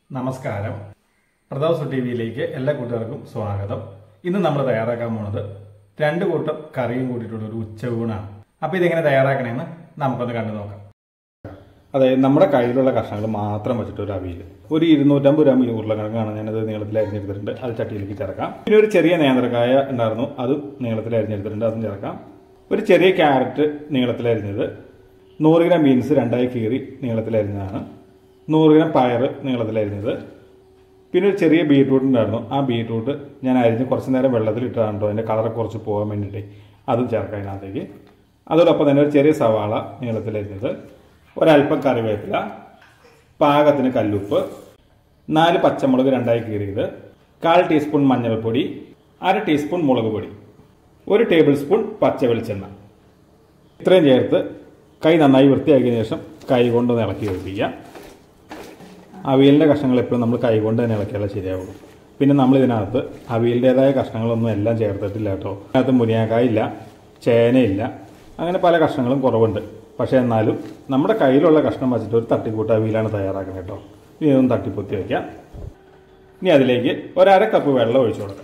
നമസ്കാരം. പ്രതാപ് ടിവിയിലേക്ക് എല്ലാ കൂട്ടുകാർക്കും സ്വാഗതം. ഇന്ന് നമ്മൾ തയ്യാറാക്കാൻ പോണത് 2 കൂട്ടം കറിയും കൂട്ടിയിട്ടുള്ള ഒരു ഉച്ചയൂണാണ്. അപ്പോൾ ഇതെങ്ങനെ തയ്യാറാക്കണമെന്ന് നമുക്കൊന്ന് കണ്ടു നോക്കാം. അതായത് നമ്മുടെ കയ്യിലുള്ള കഷ്ണങ്ങൾ മാത്രം വെച്ചിട്ട് ഒരു അവിയൽ. ഒരു 250 ഗ്രാം ഉരുളക്കിഴങ്ങാണ് ഞാനത് നീളത്തിൽ അരിഞ്ഞെടുത്തിട്ടുണ്ട്. അത് ചട്ടിയിലേക്ക് ചേർക്കാം. പിന്നെ ഒരു ചെറിയ നേന്ത്രക്കായ ഉണ്ടായിരുന്നു, അത് നീളത്തിൽ അരിഞ്ഞെടുത്തിട്ടുണ്ട്, അതും ചേർക്കാം. ഒരു ചെറിയ ക്യാരറ്റ് നീളത്തിൽ അരിഞ്ഞത്, 100 ഗ്രാം ബീൻസ് 2ആയി കീറി നീളത്തിൽ അരിഞ്ഞതാണ്, 100 ഗ്രാം പയർ നീളത്തിലരിഞ്ഞത്, പിന്നെ ഒരു ചെറിയ ബീറ്റ്റൂട്ട് ഉണ്ടായിരുന്നു. ആ ബീറ്റ്റൂട്ട് ഞാൻ അരിഞ്ഞ് കുറച്ച് നേരം വെള്ളത്തിലിട്ടാണ് കേട്ടോ, അതിൻ്റെ കളർ കുറച്ച് പോകാൻ വേണ്ടിയിട്ട്. അതും ചേർക്കാം അതിനകത്തേക്ക്. അതോടൊപ്പം തന്നെ ഒരു ചെറിയ സവാള നീളത്തിലരിഞ്ഞത്, ഒരല്പം കറിവേപ്പില, പാകത്തിന് കല്ലുപ്പ്, 4 പച്ചമുളക് 2ആയി കീറിയത്, 1/4 ടീസ്പൂൺ മഞ്ഞൾപ്പൊടി, 1/2 ടീസ്പൂൺ മുളക് പൊടി, 1 ടേബിൾ സ്പൂൺ പച്ച വെളിച്ചെണ്ണ. ഇത്രയും ചേർത്ത് കൈ നന്നായി വൃത്തിയാക്കിയതിനു ശേഷം കൈ കൊണ്ട് ഇളക്കി യോജിപ്പിക്കാം. അവിയലിൻ്റെ കഷ്ണങ്ങൾ എപ്പോഴും നമ്മൾ കൈകൊണ്ട് തന്നെ ഇളക്കിയാലേ ശരിയാവുള്ളൂ. പിന്നെ നമ്മൾ ഇതിനകത്ത് അവിയലിൻ്റെതായ കഷ്ണങ്ങളൊന്നും എല്ലാം ചേർത്തിട്ടില്ല കേട്ടോ. അതിനകത്ത് മുരിങ്ങാക്കായ ഇല്ല, ചേനയില്ല, അങ്ങനെ പല കഷ്ണങ്ങളും കുറവുണ്ട്. പക്ഷേ എന്നാലും നമ്മുടെ കയ്യിലുള്ള കഷ്ണം വെച്ചിട്ട് ഒരു തട്ടിക്കൂട്ട് അവിയലാണ് തയ്യാറാക്കുന്നത് കേട്ടോ. ഇനി ഇതൊന്ന് തട്ടിപ്പൊത്തി വയ്ക്കാം. ഇനി അതിലേക്ക് 1/2 കപ്പ് വെള്ളം ഒഴിച്ചു കൊടുക്കാം.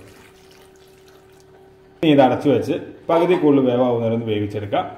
ഇനി ഇത് അടച്ചു വെച്ച് പകുതി കൂടുതൽ വേവാവുന്നവരൊന്ന് വേവിച്ചെടുക്കാം.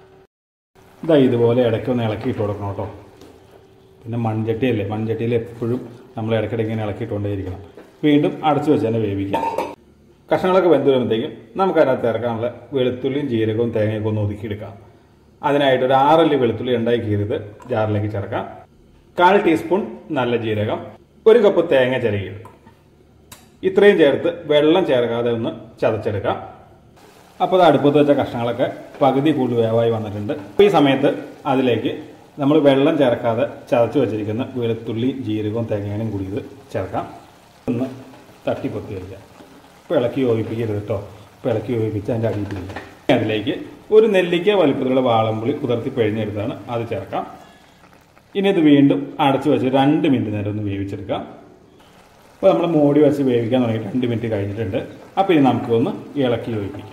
ഇതുപോലെ ഇടയ്ക്കൊന്ന് ഇളക്കി ഇട്ട് കൊടുക്കണം കേട്ടോ. പിന്നെ മൺചട്ടിയല്ലേ, മൺചട്ടിയിൽ എപ്പോഴും നമ്മൾ ഇടയ്ക്കിടയ്ക്ക് ഇങ്ങനെ ഇളക്കിയിട്ടുകൊണ്ടേയിരിക്കണം. വീണ്ടും അടച്ചു വെച്ച് തന്നെ വേവിക്കാം. കഷ്ണങ്ങളൊക്കെ വെന്ത് വരുമ്പോഴത്തേക്കും നമുക്ക് അതിനകത്ത് ചേർക്കാനുള്ള വെളുത്തുള്ളിയും ജീരകവും തേങ്ങയൊക്കെ ഒന്ന് ഒതുക്കിയെടുക്കാം. അതിനായിട്ട് ഒരു 6 അല്ലി വെളുത്തുള്ളി 2ആയി കീറിയത് ജാറിലേക്ക് ചേർക്കാം. 1/4 ടീസ്പൂൺ നല്ല ജീരകം, 1 കപ്പ് തേങ്ങ ചിരകിയത്. ഇത്രയും ചേർത്ത് വെള്ളം ചേർക്കാതെ ഒന്ന് ചതച്ചെടുക്കാം. അപ്പോൾ അത് അടുപ്പത്ത് വെച്ച കഷ്ണങ്ങളൊക്കെ പകുതി കൂടുതൽ വേവായി വന്നിട്ടുണ്ട്. അപ്പോൾ ഈ സമയത്ത് അതിലേക്ക് നമ്മൾ വെള്ളം ചേർക്കാതെ ചതച്ച് വെച്ചിരിക്കുന്ന വെളുത്തുള്ളി ജീരകവും തേങ്ങയും കൂടി ഇത് ചേർക്കാം. ഒന്ന് തട്ടിപ്പൊത്തി വയ്ക്കാം. ഇപ്പോൾ ഇളക്കി യോജിപ്പിക്കരുത് കേട്ടോ. ഇപ്പോൾ ഇളക്കി യോജിപ്പിച്ച് അതിൻ്റെ അടിയിൽ പിടിക്കാം. അതിലേക്ക് ഒരു നെല്ലിക്ക വലുപ്പത്തിലുള്ള വാളംപുളി കുതിർത്തി പിഴിഞ്ഞെടുത്താണ്, അത് ചേർക്കാം. ഇനി ഇത് വീണ്ടും അടച്ചു വെച്ച് 2 മിനിറ്റ് നേരം ഒന്ന് വേവിച്ചെടുക്കാം. അപ്പോൾ നമ്മൾ മൂടി വെച്ച് വേവിക്കാൻ തുടങ്ങി 2 മിനിറ്റ് കഴിഞ്ഞിട്ടുണ്ട്. അപ്പോൾ ഇനി നമുക്കൊന്ന് ഇളക്കി യോജിപ്പിക്കാം.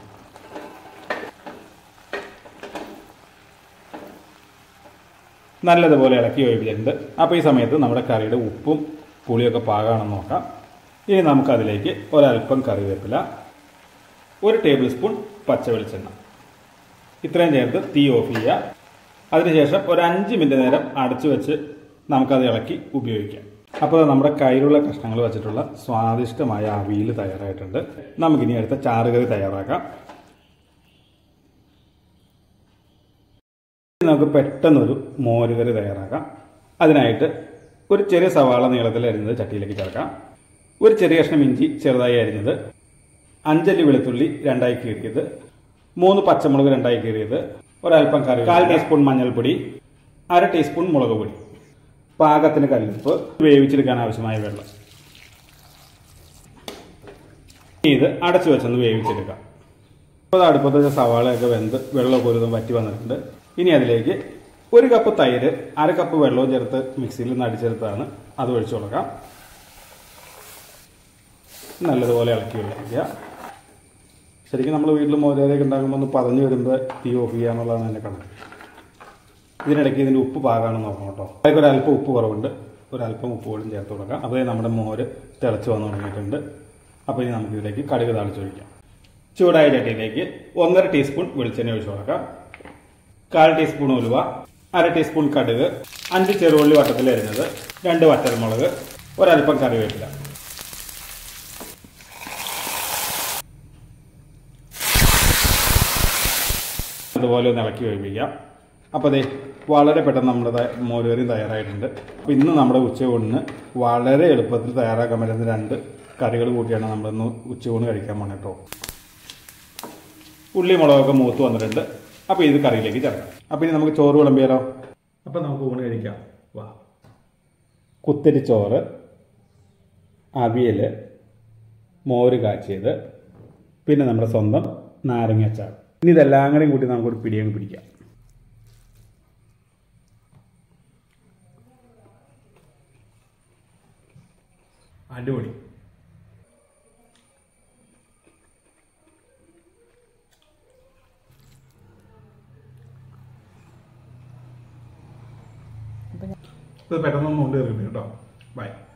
നല്ലതുപോലെ ഇളക്കി യോജിപ്പിച്ചിട്ടുണ്ട്. അപ്പോൾ ഈ സമയത്ത് നമ്മുടെ കറിയുടെ ഉപ്പും പുളിയൊക്കെ പാകമാണെന്ന് നോക്കാം. ഇനി നമുക്കതിലേക്ക് ഒരല്പം കറിവേപ്പില, 1 ടേബിൾ സ്പൂൺ പച്ച വെളിച്ചെണ്ണ, ഇത്രയും ചേർത്ത് തീ ഓഫ് ചെയ്യുക. അതിനുശേഷം ഒരു 5 മിനിറ്റ് നേരം അടച്ചു വെച്ച് നമുക്കത് ഇളക്കി ഉപയോഗിക്കാം. അപ്പോൾ നമ്മുടെ കയ്യിലുള്ള കഷ്ണങ്ങൾ വെച്ചിട്ടുള്ള സ്വാദിഷ്ടമായ അവിയൽ തയ്യാറായിട്ടുണ്ട്. നമുക്കിനി അടുത്ത ചാറുകറി തയ്യാറാക്കാം. നമുക്ക് പെട്ടെന്നൊരു മോരുകറി തയ്യാറാക്കാം. അതിനായിട്ട് ഒരു ചെറിയ സവാള നീളത്തിൽ അരിഞ്ഞത് ചട്ടിയിലേക്ക് ചേർക്കാം. ഒരു ചെറിയ കഷ്ണം ഇഞ്ചി ചെറുതായി അരിഞ്ഞത്, 5 അല്ലി വെളുത്തുള്ളി 2ആയി കീറിയത്, 3 പച്ചമുളക് 2ആയി കീറിയത്, ഒരല്പം കറി, 1/4 ടീസ്പൂൺ മഞ്ഞൾപ്പൊടി, 1/2 ടീസ്പൂൺ മുളക് പൊടി, പാകത്തിന് കല്ലുപ്പ്, വേവിച്ചെടുക്കാൻ ആവശ്യമായ വെള്ളം. ഇത് അടച്ചു വെച്ചൊന്ന് വേവിച്ചെടുക്കാം. അപ്പോൾ അടുപ്പത്ത് വെച്ച സവാളയൊക്കെ വെന്ത് വെള്ളമൊക്കെ ഒരു വറ്റി വന്നിട്ടുണ്ട്. ഇനി അതിലേക്ക് 1 കപ്പ് തൈര് 1/2 കപ്പ് വെള്ളവും ചേർത്ത് മിക്സിയിൽ നിന്ന് അടിച്ചെടുത്താണ്, അത് ഒഴിച്ചു കൊടുക്കാം. നല്ലതുപോലെ ഇളക്കി വെക്കുക. ശരിക്കും നമ്മൾ വീട്ടിൽ മോരുകറിയൊക്കെ ഉണ്ടാക്കുമ്പോൾ ഒന്ന് പതഞ്ഞു വരുമ്പോൾ തീ ഓഫ് ചെയ്യുക എന്നുള്ളതാണ് എൻ്റെ കണക്ക്. ഇതിനിടയ്ക്ക് ഇതിൻ്റെ ഉപ്പ് പാകമാണെന്ന് നോക്കണം കേട്ടോ. അതിലേക്ക് ഒരല്പം ഉപ്പ് കുറവുണ്ട്, ഒരല്പം ഉപ്പ് കൂടി ചേർത്ത് കൊടുക്കാം. അപ്പോൾ നമ്മുടെ മോര് തിളച്ച് വന്ന് തുടങ്ങിയിട്ടുണ്ട്. അപ്പോൾ ഇനി നമുക്കിതിലേക്ക് കടുക് താളിച്ചൊഴിക്കാം. ചൂടായ ചട്ടിയിലേക്ക് 1.5 ടീസ്പൂൺ വെളിച്ചെണ്ണ ഒഴിച്ചു കൊടുക്കാം. 1/4 ടീസ്പൂൺ ഉലുവ, 1/2 ടീസ്പൂൺ കടുക്, 5 ചെറുള്ളി വട്ടത്തിൽ അരിഞ്ഞത്, 2 വറ്റൽമുളക്, ഒരല്പം കറിവേപ്പില. അതുപോലെ ഒന്ന് ഇളക്കി വേവിക്കാം. അപ്പോൾ അതെ, വളരെ പെട്ടെന്ന് നമ്മുടെ മോരുകറി തയ്യാറായിട്ടുണ്ട്. അപ്പോൾ ഇന്ന് നമ്മുടെ ഉച്ചയൂണിന് വളരെ എളുപ്പത്തിൽ തയ്യാറാക്കാൻ പറ്റുന്ന 2 കറികൾ കൂട്ടിയാണ് നമ്മളിന്ന് ഉച്ചയൂണ് കഴിക്കാൻ പോകുന്നത് കേട്ടോ. ഉള്ളി മുളകൊക്കെ മൂത്ത് വന്നിട്ടുണ്ട്. അപ്പോൾ ഇത് കറിയിലേക്ക് ചേർക്കാം. അപ്പോൾ ഇനി നമുക്ക് ചോറ് വിളമ്പിയാലോ? അപ്പോൾ നമുക്ക് ഊണ് കഴിക്കാം. വാ. കുത്തരി ചോറ്, അവിയൽ, മോര് കാച്ചിയത്, പിന്നെ നമ്മുടെ സ്വന്തം നാരങ്ങാച്ചാർ. ഇനി ഇതെല്ലാം കൂടെയും കൂട്ടി നമുക്കൊരു പിടിയങ്ങ് പിടിക്കാം. അടിപൊളി. ഇത് പെട്ടെന്നൊന്നും കൊണ്ട് കയറി കേട്ടോ. ബൈ.